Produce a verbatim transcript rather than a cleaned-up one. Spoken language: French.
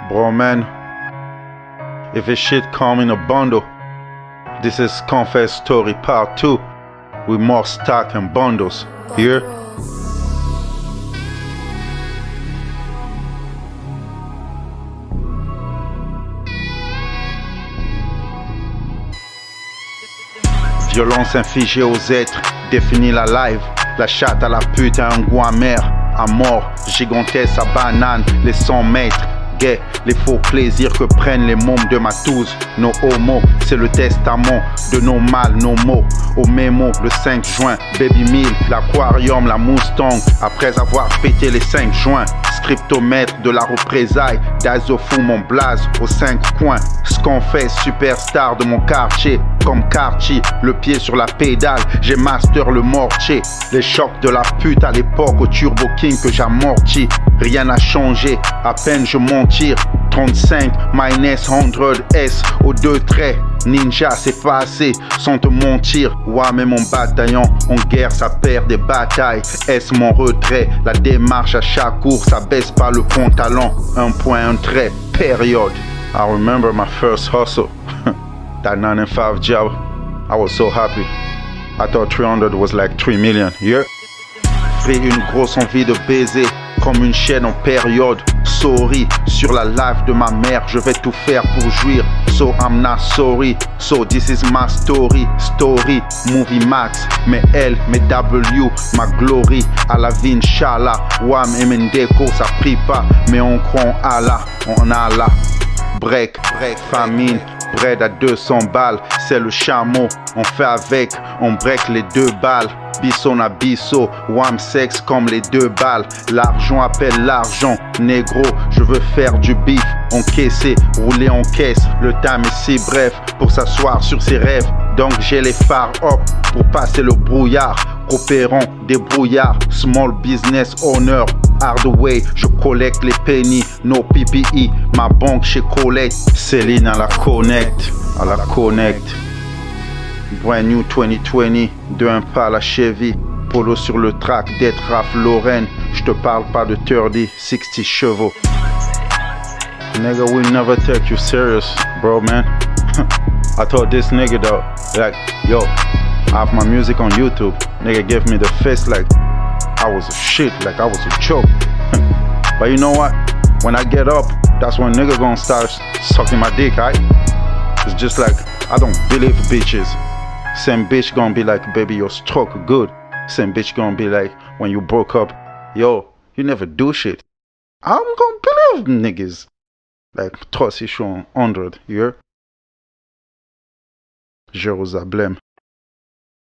Bro, man, if this shit come in a bundle, this is Confess Story Part two with more stock and bundles. Here. Violence infligée aux êtres, définit la live. La chatte à la pute a un goût amer. À mort, gigantesque à banane, les cent mètres. Gay, les faux plaisirs que prennent les mômes de ma touze. Nos homos, c'est le testament de nos mâles, nos mots. Au mémo, le cinq juin, Baby Mill, l'aquarium, la Mustang. Après avoir pété les cinq juin, scriptomètre de la représailles. D'Azofou, mon blaze, aux cinq coins. Ce qu'on fait, superstar de mon quartier. Comme Karchi, le pied sur la pédale, j'ai master le mortier. Les chocs de la pute à l'époque au Turbo King que j'amortis. Rien n'a changé, à peine je m'en tire. trente-cinq, minus cent S, aux deux traits. Ninja, c'est pas assez, sans te mentir. Ouais, mais mon bataillon, en guerre, ça perd des batailles. Est-ce mon retrait? La démarche à chaque course, ça baisse pas le pantalon. Un point, un trait, période. I remember my first hustle. That nine to five job, I was so happy. I thought three hundred was like three million, yeah? Pris une grosse envie de baiser, comme une chaîne en période. Sorry, sur la life de ma mère, je vais tout faire pour jouir. So I'm not sorry, so this is my story. Story, movie max, mais L, mais W, ma glory. À la vie, Inch'Allah, Wam et Mendeko, ça prie pas, mais on croit en Allah, on a Allah. Break, break, famine, bread à deux cents balles, c'est le chameau, on fait avec, on break les deux balles. Bisson à bisso, wham sex comme les deux balles. L'argent appelle l'argent, négro, je veux faire du bif, encaisser, rouler en caisse. Le time est si bref pour s'asseoir sur ses rêves. Donc j'ai les phares up pour passer le brouillard. Coopérant, débrouillard, small business owner. Hardway, je collecte les pennies, no P P E. Ma banque chez Colette, Céline à la connect, à la connect. Brand new twenty twenty, de un pas à la Chevy. Polo sur le track d'être Ralph Lauren. Je te parle pas de thirty, sixty chevaux. Nigga, we never take you serious, bro, man. I told this nigga though, like, yo, I have my music on YouTube. Nigga gave me the face like I was a shit, like I was a joke. But you know what? When I get up, that's when nigga gonna start sucking my dick, right? It's just like, I don't believe bitches. Same bitch gonna be like, baby, your stroke good. Same bitch gonna be like, when you broke up, yo, you never do shit. I'm gonna believe niggas. Like, trois six hundred, you hear? Jérusalem.